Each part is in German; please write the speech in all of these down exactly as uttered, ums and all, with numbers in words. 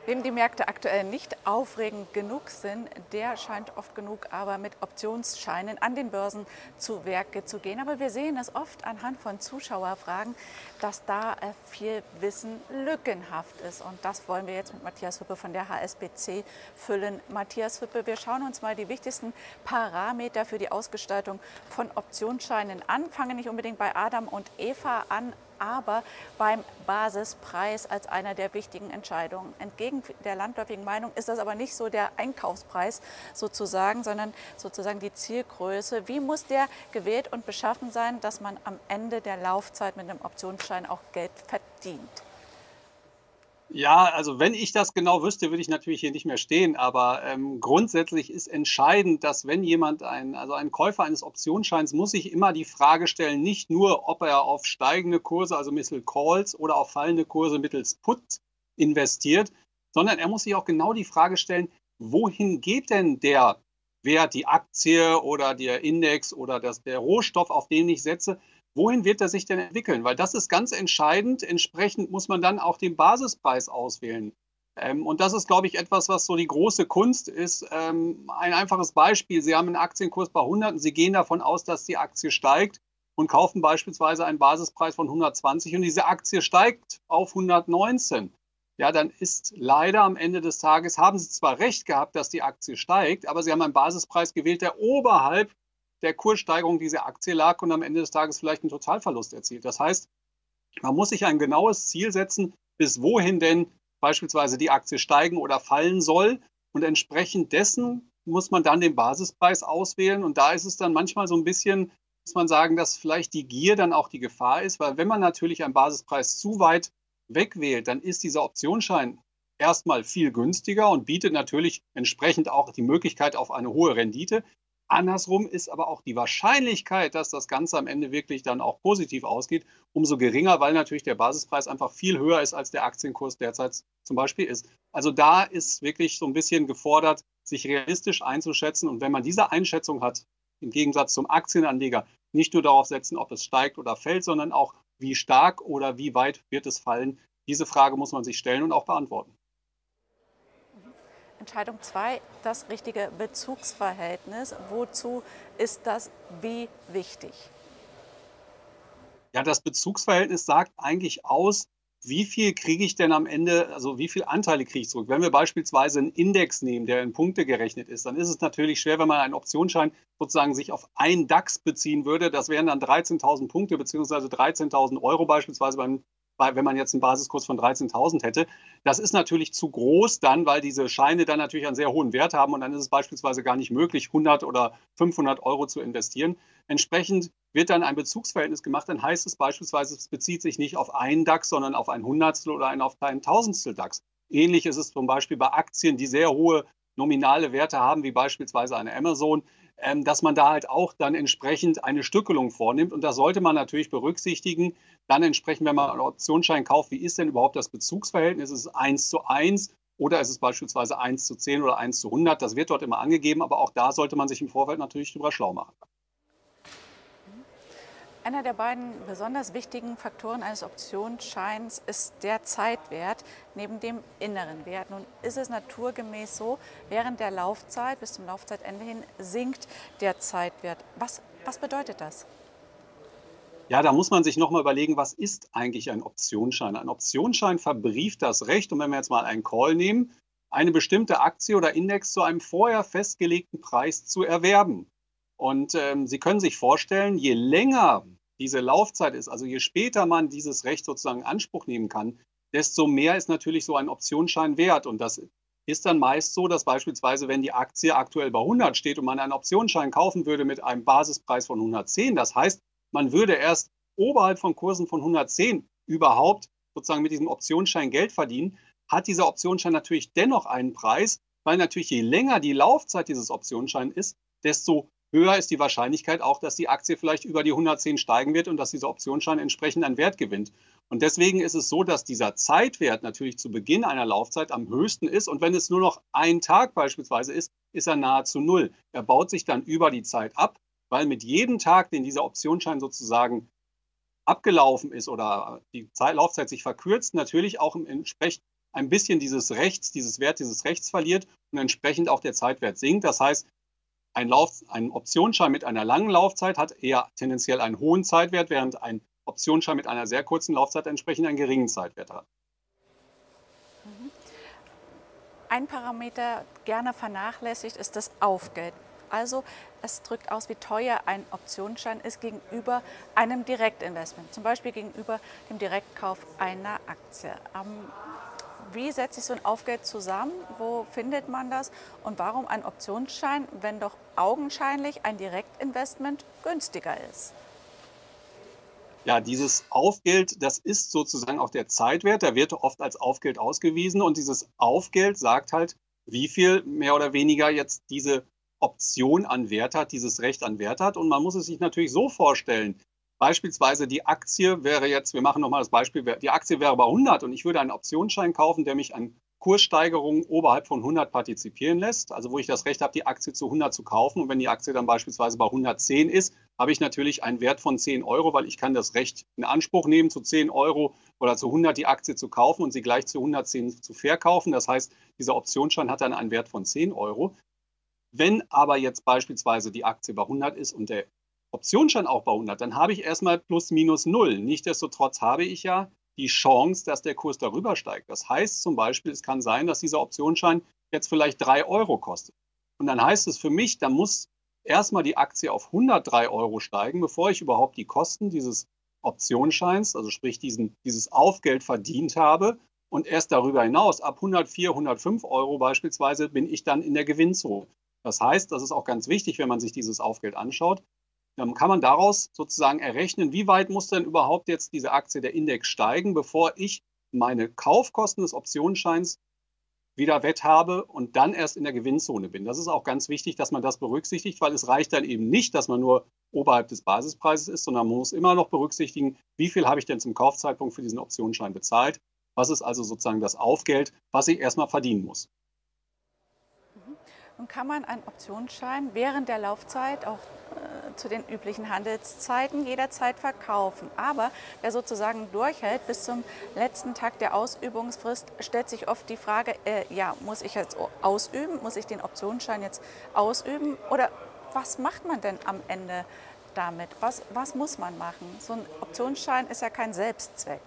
Wem die Märkte aktuell nicht aufregend genug sind, der scheint oft genug aber mit Optionsscheinen an den Börsen zu Werke zu gehen. Aber wir sehen es oft anhand von Zuschauerfragen, dass da äh, viel Wissen lückenhaft ist. Und das wollen wir jetzt mit Matthias Hüppe von der H S B C füllen. Matthias Hüppe, wir schauen uns mal die wichtigsten Parameter für die Ausgestaltung von Optionsscheinen an. Fangen nicht unbedingt bei Adam und Eva an, aber beim Basispreis als einer der wichtigen Entscheidungen. Entgegen der landläufigen Meinung ist das aber nicht so der Einkaufspreis sozusagen, sondern sozusagen die Zielgröße. Wie muss der gewählt und beschaffen sein, dass man am Ende der Laufzeit mit einem Optionsschein auch Geld verdient? Ja, also wenn ich das genau wüsste, würde ich natürlich hier nicht mehr stehen. Aber ähm, grundsätzlich ist entscheidend, dass wenn jemand ein, also ein Käufer eines Optionsscheins muss sich immer die Frage stellen, nicht nur, ob er auf steigende Kurse, also mittels Calls oder auf fallende Kurse mittels Puts investiert, sondern er muss sich auch genau die Frage stellen, wohin geht denn der Wert, die Aktie oder der Index oder das, der Rohstoff, auf den ich setze, wohin wird er sich denn entwickeln? Weil das ist ganz entscheidend. Entsprechend muss man dann auch den Basispreis auswählen. Ähm, und das ist, glaube ich, etwas, was so die große Kunst ist. Ähm, ein einfaches Beispiel. Sie haben einen Aktienkurs bei hundert und Sie gehen davon aus, dass die Aktie steigt und kaufen beispielsweise einen Basispreis von hundertzwanzig und diese Aktie steigt auf hundertneunzehn. Ja, dann ist leider am Ende des Tages, haben Sie zwar recht gehabt, dass die Aktie steigt, aber Sie haben einen Basispreis gewählt, der oberhalb der Kurssteigerung dieser Aktie lag und am Ende des Tages vielleicht einen Totalverlust erzielt. Das heißt, man muss sich ein genaues Ziel setzen, bis wohin denn beispielsweise die Aktie steigen oder fallen soll. Und entsprechend dessen muss man dann den Basispreis auswählen. Und da ist es dann manchmal so ein bisschen, muss man sagen, dass vielleicht die Gier dann auch die Gefahr ist, weil wenn man natürlich einen Basispreis zu weit wegwählt, dann ist dieser Optionsschein erstmal viel günstiger und bietet natürlich entsprechend auch die Möglichkeit auf eine hohe Rendite. Andersrum ist aber auch die Wahrscheinlichkeit, dass das Ganze am Ende wirklich dann auch positiv ausgeht, umso geringer, weil natürlich der Basispreis einfach viel höher ist, als der Aktienkurs derzeit zum Beispiel ist. Also da ist wirklich so ein bisschen gefordert, sich realistisch einzuschätzen. Und wenn man diese Einschätzung hat, im Gegensatz zum Aktienanleger, nicht nur darauf setzen, ob es steigt oder fällt, sondern auch, wie stark oder wie weit wird es fallen. Diese Frage muss man sich stellen und auch beantworten. Entscheidung zwei, das richtige Bezugsverhältnis. Wozu ist das wie wichtig? Ja, das Bezugsverhältnis sagt eigentlich aus, wie viel kriege ich denn am Ende, also wie viele Anteile kriege ich zurück. Wenn wir beispielsweise einen Index nehmen, der in Punkte gerechnet ist, dann ist es natürlich schwer, wenn man einen Optionsschein sozusagen sich auf einen DAX beziehen würde. Das wären dann dreizehntausend Punkte beziehungsweise dreizehntausend Euro beispielsweise beim wenn man jetzt einen Basiskurs von dreizehntausend hätte. Das ist natürlich zu groß dann, weil diese Scheine dann natürlich einen sehr hohen Wert haben und dann ist es beispielsweise gar nicht möglich, hundert oder fünfhundert Euro zu investieren. Entsprechend wird dann ein Bezugsverhältnis gemacht, dann heißt es beispielsweise, es bezieht sich nicht auf einen DAX, sondern auf ein Hundertstel oder ein auf ein Tausendstel DAX. Ähnlich ist es zum Beispiel bei Aktien, die sehr hohe nominale Werte haben, wie beispielsweise eine Amazon, ähm, dass man da halt auch dann entsprechend eine Stückelung vornimmt. Und das sollte man natürlich berücksichtigen. Dann entsprechend, wenn man einen Optionsschein kauft, wie ist denn überhaupt das Bezugsverhältnis? Ist es eins zu eins oder ist es beispielsweise eins zu zehn oder eins zu hundert? Das wird dort immer angegeben, aber auch da sollte man sich im Vorfeld natürlich drüber schlau machen. Einer der beiden besonders wichtigen Faktoren eines Optionsscheins ist der Zeitwert neben dem inneren Wert. Nun ist es naturgemäß so, während der Laufzeit bis zum Laufzeitende hin sinkt der Zeitwert. Was, was bedeutet das? Ja, da muss man sich nochmal überlegen, was ist eigentlich ein Optionsschein? Ein Optionsschein verbrieft das Recht, und wenn wir jetzt mal einen Call nehmen, eine bestimmte Aktie oder Index zu einem vorher festgelegten Preis zu erwerben. Und ähm, Sie können sich vorstellen, je länger diese Laufzeit ist, also je später man dieses Recht sozusagen in Anspruch nehmen kann, desto mehr ist natürlich so ein Optionsschein wert. Und das ist dann meist so, dass beispielsweise, wenn die Aktie aktuell bei hundert steht und man einen Optionsschein kaufen würde mit einem Basispreis von hundertzehn, das heißt, man würde erst oberhalb von Kursen von hundertzehn überhaupt sozusagen mit diesem Optionsschein Geld verdienen, hat dieser Optionsschein natürlich dennoch einen Preis, weil natürlich je länger die Laufzeit dieses Optionsscheins ist, desto höher ist die Wahrscheinlichkeit auch, dass die Aktie vielleicht über die hundertzehn steigen wird und dass dieser Optionsschein entsprechend an Wert gewinnt. Und deswegen ist es so, dass dieser Zeitwert natürlich zu Beginn einer Laufzeit am höchsten ist. Und wenn es nur noch ein Tag beispielsweise ist, ist er nahezu null. Er baut sich dann über die Zeit ab, weil mit jedem Tag, den dieser Optionsschein sozusagen abgelaufen ist oder die Zeit, Laufzeit sich verkürzt, natürlich auch entsprechend ein bisschen dieses Rechts, dieses Wert dieses Rechts verliert und entsprechend auch der Zeitwert sinkt. Das heißt, ein, Lauf, ein Optionsschein mit einer langen Laufzeit hat eher tendenziell einen hohen Zeitwert, während ein Optionsschein mit einer sehr kurzen Laufzeit entsprechend einen geringen Zeitwert hat. Ein Parameter gerne vernachlässigt ist das Aufgeld. Also es drückt aus, wie teuer ein Optionsschein ist gegenüber einem Direktinvestment, zum Beispiel gegenüber dem Direktkauf einer Aktie. Ähm, wie setzt sich so ein Aufgeld zusammen? Wo findet man das? Und warum ein Optionsschein, wenn doch augenscheinlich ein Direktinvestment günstiger ist? Ja, dieses Aufgeld, das ist sozusagen auch der Zeitwert, der wird oft als Aufgeld ausgewiesen und dieses Aufgeld sagt halt, wie viel mehr oder weniger jetzt diese Option an Wert hat, dieses Recht an Wert hat. Und man muss es sich natürlich so vorstellen, beispielsweise die Aktie wäre jetzt, wir machen nochmal das Beispiel, die Aktie wäre bei hundert und ich würde einen Optionsschein kaufen, der mich an Kurssteigerungen oberhalb von hundert partizipieren lässt, also wo ich das Recht habe, die Aktie zu hundert zu kaufen. Und wenn die Aktie dann beispielsweise bei hundertzehn ist, habe ich natürlich einen Wert von zehn Euro, weil ich kann das Recht in Anspruch nehmen, zu zehn Euro oder zu hundert die Aktie zu kaufen und sie gleich zu hundertzehn zu verkaufen. Das heißt, dieser Optionsschein hat dann einen Wert von zehn Euro. Wenn aber jetzt beispielsweise die Aktie bei hundert ist und der Optionsschein auch bei hundert, dann habe ich erstmal plus minus null. Nichtsdestotrotz habe ich ja die Chance, dass der Kurs darüber steigt. Das heißt zum Beispiel, es kann sein, dass dieser Optionsschein jetzt vielleicht drei Euro kostet. Und dann heißt es für mich, da muss erstmal die Aktie auf hundertdrei Euro steigen, bevor ich überhaupt die Kosten dieses Optionsscheins, also sprich diesen, dieses Aufgeld verdient habe. Und erst darüber hinaus, ab hundertvier, hundertfünf Euro beispielsweise, bin ich dann in der Gewinnzone. Das heißt, das ist auch ganz wichtig, wenn man sich dieses Aufgeld anschaut, dann kann man daraus sozusagen errechnen, wie weit muss denn überhaupt jetzt diese Aktie, der Index steigen, bevor ich meine Kaufkosten des Optionsscheins wieder wett habe und dann erst in der Gewinnzone bin. Das ist auch ganz wichtig, dass man das berücksichtigt, weil es reicht dann eben nicht, dass man nur oberhalb des Basispreises ist, sondern man muss immer noch berücksichtigen, wie viel habe ich denn zum Kaufzeitpunkt für diesen Optionsschein bezahlt. Was ist also sozusagen das Aufgeld, was ich erstmal verdienen muss. Und kann man einen Optionsschein während der Laufzeit auch äh, zu den üblichen Handelszeiten jederzeit verkaufen? Aber wer sozusagen durchhält bis zum letzten Tag der Ausübungsfrist, stellt sich oft die Frage, äh, ja, muss ich jetzt ausüben? Muss ich den Optionsschein jetzt ausüben? Oder was macht man denn am Ende damit? Was, was muss man machen? So ein Optionsschein ist ja kein Selbstzweck.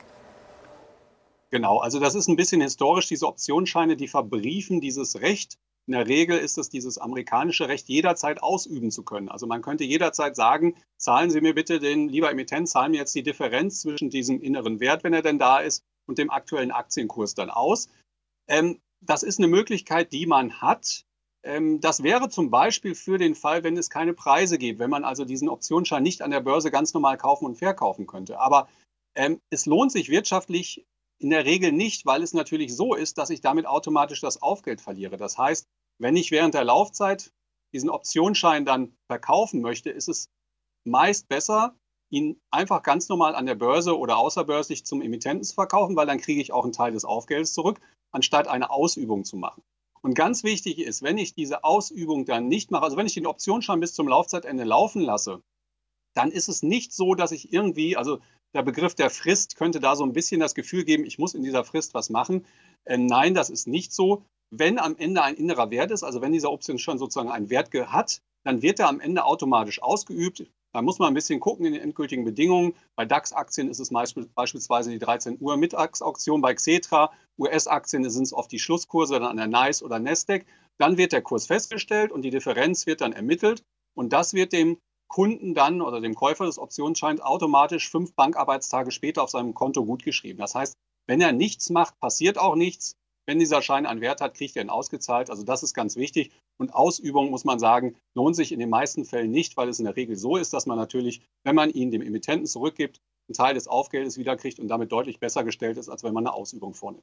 Genau, also das ist ein bisschen historisch. Diese Optionsscheine, die verbriefen dieses Recht. In der Regel ist es dieses amerikanische Recht, jederzeit ausüben zu können. Also man könnte jederzeit sagen, zahlen Sie mir bitte den, lieber Emittent, zahlen mir jetzt die Differenz zwischen diesem inneren Wert, wenn er denn da ist, und dem aktuellen Aktienkurs dann aus. Ähm, das ist eine Möglichkeit, die man hat. Ähm, das wäre zum Beispiel für den Fall, wenn es keine Preise gibt, wenn man also diesen Optionsschein nicht an der Börse ganz normal kaufen und verkaufen könnte. Aber ähm, es lohnt sich wirtschaftlich in der Regel nicht, weil es natürlich so ist, dass ich damit automatisch das Aufgeld verliere. Das heißt, wenn ich während der Laufzeit diesen Optionsschein dann verkaufen möchte, ist es meist besser, ihn einfach ganz normal an der Börse oder außerbörslich zum Emittenten zu verkaufen, weil dann kriege ich auch einen Teil des Aufgeldes zurück, anstatt eine Ausübung zu machen. Und ganz wichtig ist, wenn ich diese Ausübung dann nicht mache, also wenn ich den Optionsschein bis zum Laufzeitende laufen lasse, dann ist es nicht so, dass ich irgendwie, also der Begriff der Frist könnte da so ein bisschen das Gefühl geben, ich muss in dieser Frist was machen. Äh, nein, das ist nicht so. Wenn am Ende ein innerer Wert ist, also wenn dieser Optionsschein sozusagen einen Wert hat, dann wird er am Ende automatisch ausgeübt. Da muss man ein bisschen gucken in den endgültigen Bedingungen. Bei DAX-Aktien ist es beispielsweise die dreizehn Uhr Mittagsauktion, bei Xetra, U S-Aktien sind es oft die Schlusskurse dann an der NYSE oder Nasdaq. Dann wird der Kurs festgestellt und die Differenz wird dann ermittelt und das wird dem Kunden dann oder dem Käufer des Optionsscheins automatisch fünf Bankarbeitstage später auf seinem Konto gutgeschrieben. Das heißt, wenn er nichts macht, passiert auch nichts. Wenn dieser Schein einen Wert hat, kriegt er ihn ausgezahlt. Also das ist ganz wichtig. Und Ausübung, muss man sagen, lohnt sich in den meisten Fällen nicht, weil es in der Regel so ist, dass man natürlich, wenn man ihn dem Emittenten zurückgibt, einen Teil des Aufgeldes wiederkriegt und damit deutlich besser gestellt ist, als wenn man eine Ausübung vornimmt.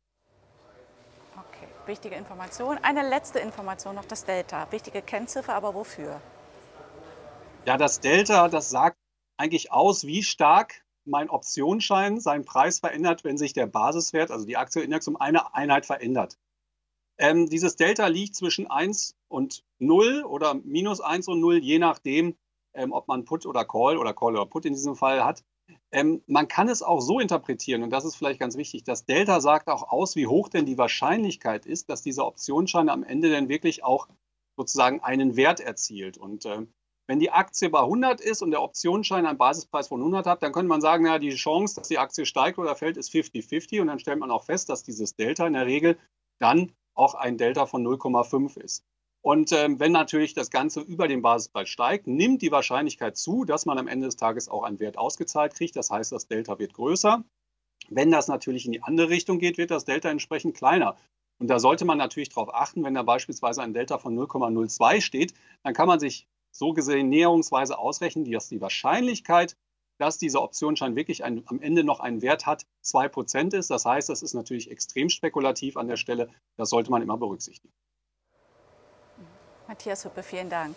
Okay, wichtige Information. Eine letzte Information noch, das Delta. Wichtige Kennziffer, aber wofür? Ja, das Delta, das sagt eigentlich aus, wie stark mein Optionsschein seinen Preis verändert, wenn sich der Basiswert, also die Aktienindex, um eine Einheit verändert. Ähm, dieses Delta liegt zwischen eins und null oder minus eins und null, je nachdem, ähm, ob man Put oder Call oder Call oder Put in diesem Fall hat. Ähm, man kann es auch so interpretieren, und das ist vielleicht ganz wichtig, das Delta sagt auch aus, wie hoch denn die Wahrscheinlichkeit ist, dass dieser Optionsschein am Ende denn wirklich auch sozusagen einen Wert erzielt. Und äh, wenn die Aktie bei hundert ist und der Optionsschein einen Basispreis von hundert hat, dann könnte man sagen, na, die Chance, dass die Aktie steigt oder fällt, ist fünfzig fünfzig. Und dann stellt man auch fest, dass dieses Delta in der Regel dann auch ein Delta von null Komma fünf ist. Und ähm, wenn natürlich das Ganze über den Basispreis steigt, nimmt die Wahrscheinlichkeit zu, dass man am Ende des Tages auch einen Wert ausgezahlt kriegt. Das heißt, das Delta wird größer. Wenn das natürlich in die andere Richtung geht, wird das Delta entsprechend kleiner. Und da sollte man natürlich darauf achten, wenn da beispielsweise ein Delta von null Komma null zwei steht, dann kann man sich so gesehen näherungsweise ausrechnen, dass die Wahrscheinlichkeit, dass dieser Optionsschein wirklich ein, am Ende noch einen Wert hat, zwei Prozent ist. Das heißt, das ist natürlich extrem spekulativ an der Stelle. Das sollte man immer berücksichtigen. Matthias Hüppe, vielen Dank.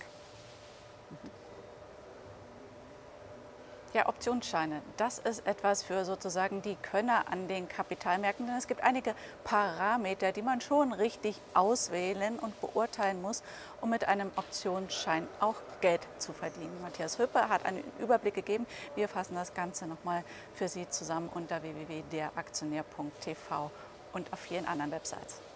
Ja, Optionsscheine, das ist etwas für sozusagen die Könner an den Kapitalmärkten, denn es gibt einige Parameter, die man schon richtig auswählen und beurteilen muss, um mit einem Optionsschein auch Geld zu verdienen. Matthias Hüppe hat einen Überblick gegeben. Wir fassen das Ganze nochmal für Sie zusammen unter w w w punkt der aktionär punkt t v und auf vielen anderen Websites.